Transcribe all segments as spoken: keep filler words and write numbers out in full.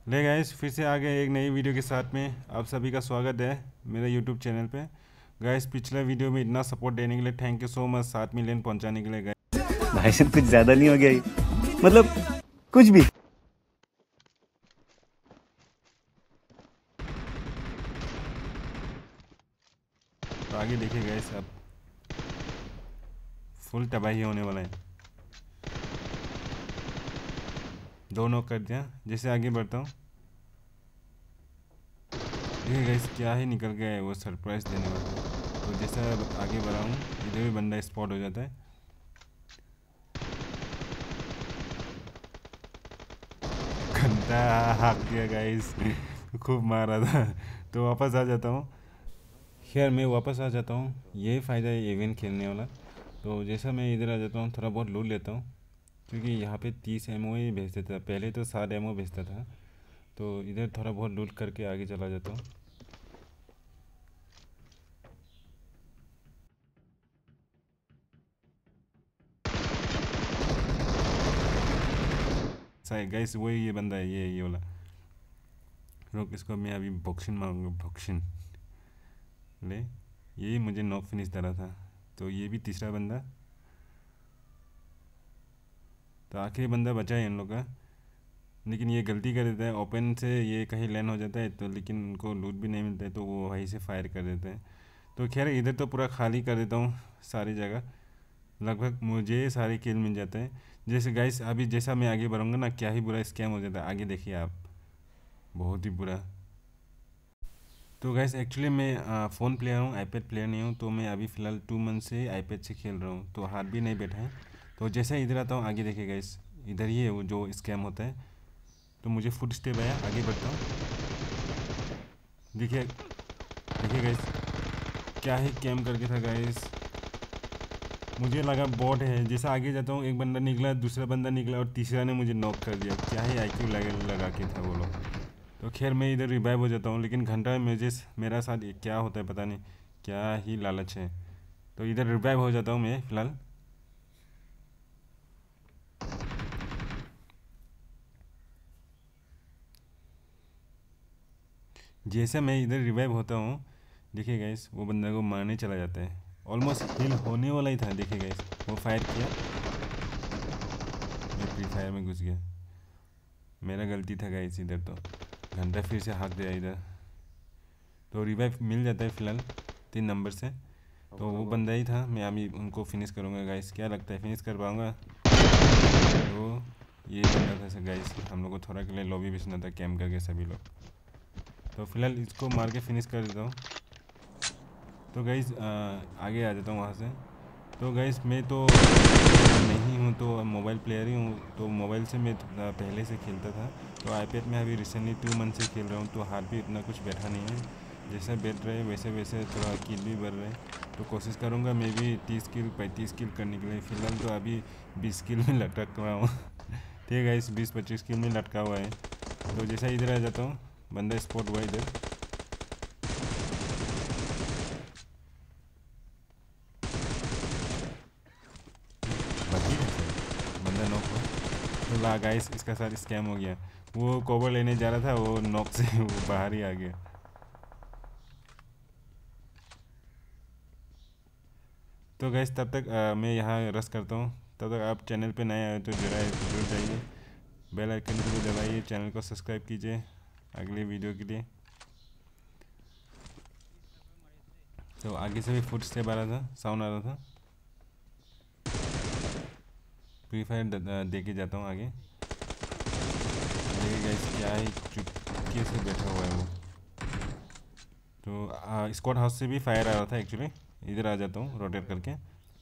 ले गाइस, फिर से आ गए एक नई वीडियो के साथ में। आप सभी का स्वागत है मेरे यूट्यूब चैनल पे। गाइस, पिछले वीडियो में इतना सपोर्ट देने के लिए थैंक यू सो मच। सात मिलियन पहुंचाने के लिए गाइस। भाई साहब कुछ ज्यादा नहीं हो गया ये? मतलब कुछ भी। तो आगे देखिए गाइस, अब फुल तबाही होने वाला है। दो नॉक कर दिया। जैसे आगे बढ़ता हूँ, देखिए गाइस क्या ही निकल गया है वो सरप्राइज देने वाला। तो जैसा आगे बढ़ा हूँ, इधर भी बंदा स्पॉट हो जाता है। घंटा हाक दिया गाइस। खूब मारा था। तो वापस आ जाता हूँ। खैर मैं वापस आ जाता हूँ। यही फ़ायदा है इवेंट खेलने वाला। तो जैसा मैं इधर आ जाता हूँ, थोड़ा बहुत लूट लेता हूँ, क्योंकि यहाँ पे तीस एमओ ही भेज देता था। पहले तो सात एमओ भेजता था। तो इधर थोड़ा बहुत लूट करके आगे चला जाता हूँ। सही गाइस, वही ये बंदा है, ये ये वाला। रुक, इसको मैं अभी बॉक्सिंग मारूंगा। बॉक्सिंग ले, यही मुझे नॉक फिनिश डाला था। तो ये भी तीसरा बंदा। तो आखिरी बंदा बचा है इन लोग का। लेकिन ये गलती कर देता है, ओपन से ये कहीं लैंड हो जाता है तो, लेकिन उनको लूट भी नहीं मिलता है तो वो वहीं से फायर कर देते हैं। तो खैर इधर तो पूरा खाली कर देता हूँ सारी जगह। लगभग मुझे सारे किल मिल जाते हैं। जैसे गाइस अभी जैसा मैं आगे बढ़ूँगा ना, क्या ही बुरा स्कैम हो जाता है। आगे देखिए आप, बहुत ही बुरा। तो गाइस एक्चुअली मैं फ़ोन प्लेयर हूँ, आईपैड प्लेयर नहीं हूँ। तो मैं अभी फ़िलहाल टू मंथ से आईपैड से खेल रहा हूँ, तो हाथ भी नहीं बैठा है। तो जैसे इधर आता हूँ, आगे देखिए गाइस, इधर ही है वो जो स्कैम होता है। तो मुझे फुट स्टेप आया, आगे बढ़ता हूँ। देखिए देखिए गाइस, क्या ही कैम करके था गाइस। मुझे लगा बॉट है। जैसा आगे जाता हूँ, एक बंदा निकला, दूसरा बंदा निकला और तीसरा ने मुझे नॉक कर दिया। क्या ही आईक्यू लगा लगा के था वो लोग। तो खैर मैं इधर रिवाइव हो जाता हूँ, लेकिन घंटा में मुझे मेरा साथ ये क्या होता है पता नहीं, क्या ही लालच है। तो इधर रिवाइव हो जाता हूँ मैं फ़िलहाल। जैसे मैं इधर रिवाइव होता हूँ, देखिए गाइस वो बंदा को मारने चला जाता है। ऑलमोस्ट हिल होने वाला ही था। देखिए गाइस, वो फायर किया, मैं फ्री फायर में घुस गया। मेरा गलती था गाइस। इधर तो घंटा फिर से हाक दिया इधर। तो रिवाइव मिल जाता है फ़िलहाल तीन नंबर से। तो वो बंदा ही था। मैं अभी उनको फिनिश करूँगा गाइस। क्या लगता है फिनिश कर पाऊँगा? तो ये बंदा था गाइस। हम लोग को थोड़ा के लिए लॉबी भेजना था कैम करके सभी लोग। तो फिलहाल इसको मार के फिनिश कर देता हूँ। तो गाइस आगे आ जाता हूँ वहाँ से। तो गाइस मैं तो नहीं हूँ, तो मोबाइल प्लेयर ही हूँ। तो मोबाइल से मैं पहले से खेलता था। तो आईपैड में अभी रिसेंटली टू मंथ से खेल रहा हूँ। तो हाथ भी इतना कुछ बैठा नहीं है। जैसे बैठ रहे वैसे वैसे थोड़ा किल भी बढ़ रहे। तो कोशिश करूँगा मैं भी तीस किल पैंतीस किल करने के लिए। फ़िलहाल तो अभी बीस किल में लटक रहा हूँ। ठीक है गाइस, बीस पच्चीस किल में लटका हुआ है। तो जैसा इधर आ जाता हूँ, बंदा स्पॉट हुआ इधर। बाकी बंदा नॉक हुआ। तो ला गाइस, इसका साथ स्कैम हो गया। वो कवर लेने जा रहा था, वो नॉक से वो बाहर ही आ गया। तो गाइस तब तक आ, मैं यहाँ रस करता हूँ। तब तक आप चैनल पे नए आए तो जरा जुड़ जाइए, बेल आइकन को भी दबाइए, चैनल को सब्सक्राइब कीजिए अगले वीडियो के लिए। तो आगे से भी फुट स्टेप आ रहा था, साउंड आ रहा था। फ्री फायर दे के जाता हूँ आगे। देखिए गाइस क्या ही चुपके से बैठा हुआ है वो। तो स्क्वाड हाउस से भी फायर आ रहा था एक्चुअली। इधर आ जाता हूँ रोटेट करके।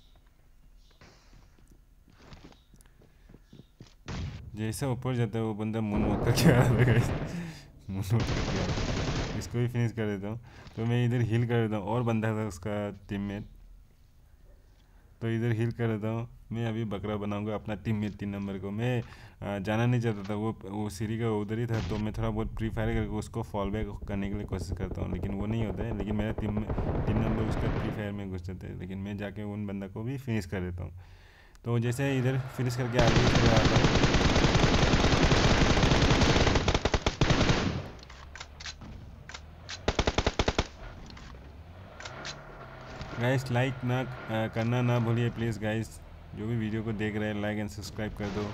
जैसे ऊपर जाता है वो बंदा मुन वॉक करके आ रहा है। मुन वॉक करके आ रहा है। इसको भी फिनिश कर देता हूँ। तो मैं इधर हील कर देता हूँ, और बंदा था उसका टीममेट। तो इधर हील कर देता हूँ। मैं अभी बकरा बनाऊंगा अपना टीममेट तीन नंबर को। मैं आ, जाना नहीं चाहता था, वो वो सीढ़ी का उधर ही था। तो मैं थोड़ा बहुत फ्री फायर करके उसको फॉल बैक करने के लिए कोशिश करता हूँ, लेकिन वो नहीं होता है। लेकिन मेरा टीम तीन नंबर उसका फ्री फायर में घुस जाता है, लेकिन मैं जाके उन बंदा को भी फिनिश कर देता हूँ। तो जैसे इधर फिनिश करके आगे चले आता हूँ। गाइस लाइक ना आ, करना ना भूलिए प्लीज़ गाइस, जो भी वीडियो को देख रहे हैं लाइक एंड सब्सक्राइब कर दो।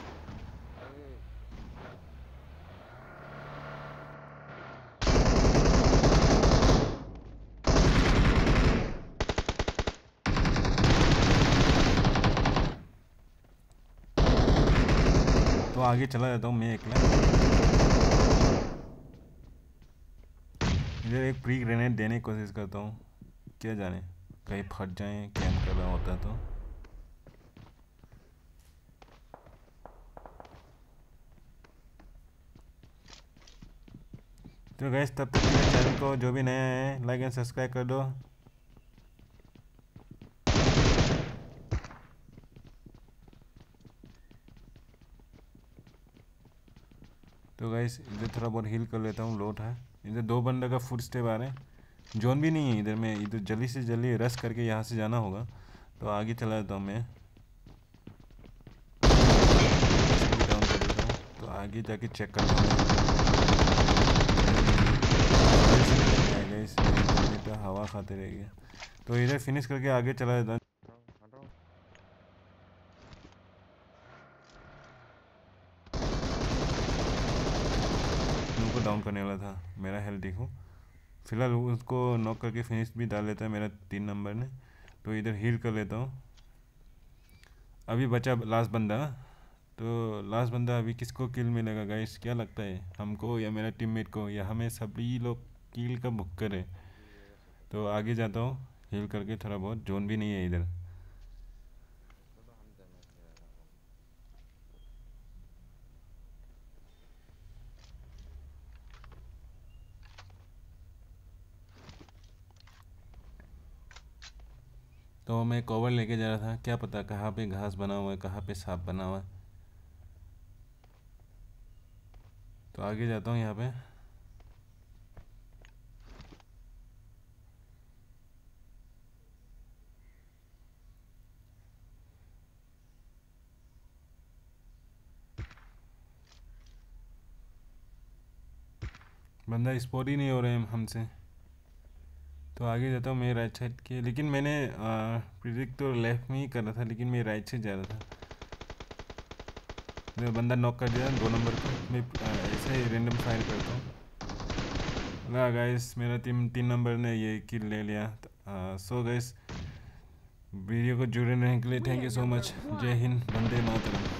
तो आगे चला जाता हूँ मैं अकेला। इधर एक प्री ग्रेनेड देने की कोशिश करता हूँ, क्या जाने कहीं फट जाए कैम कर रहा होता तो। तो गैस तब तक मेरे चैनल को जो भी नया है लाइक एंड सब्सक्राइब कर दो। तो गैस इधर थोड़ा बहुत हील कर लेता हूँ, लोट है। इधर दो बंदे का फुट स्टेप आ रहे हैं, जोन भी नहीं है इधर में। इधर जल्दी से जल्दी रश करके यहाँ से जाना होगा। तो आगे चला जाता हूँ मैं, डाउन कर देता हूँ। तो आगे जाके चेक करता हूँ। तो हवा खाते रहेंगे। तो इधर फिनिश करके आगे चला जाता हूँ। को डाउन करने वाला था, मेरा हेल्थ देखो। फिलहाल उसको नॉक करके फिनिश भी डाल लेता है मेरा तीन नंबर ने। तो इधर हील कर लेता हूँ। अभी बचा लास्ट बंदा। तो लास्ट बंदा अभी किसको किल मिलेगा गाइस, क्या लगता है, हमको या मेरा टीममेट को, या हमें सभी लोग किल का भुक्कर है। तो आगे जाता हूँ हील करके थोड़ा बहुत, जोन भी नहीं है इधर। तो मैं कवर लेके जा रहा था, क्या पता कहाँ पे घास बना हुआ है, कहाँ पे सांप बना हुआ है। तो आगे जाता हूँ यहाँ पे। बंदा स्पॉट ही नहीं हो रहे हैं हमसे। तो आगे जाता हूँ मैं राइट साइड के, लेकिन मैंने प्रिडिक्ट तो लेफ्ट में ही कर रहा था, लेकिन मैं राइट से जा रहा था। मेरा बंदा नॉक कर दिया दो नंबर को। मैं आ, ऐसे ही रेंडम फायर करता हूँ ना गाइस। मेरा टीम तीन नंबर ने ये किल ले लिया। सो गाइस वीडियो को जुड़े रहने के लिए थैंक यू सो मच। जय हिंद, वंदे मातरम।